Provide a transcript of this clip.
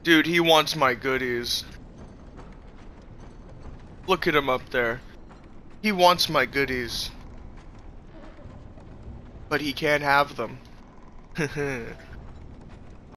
Dude, he wants my goodies. Look at him up there. He wants my goodies. But he can't have them.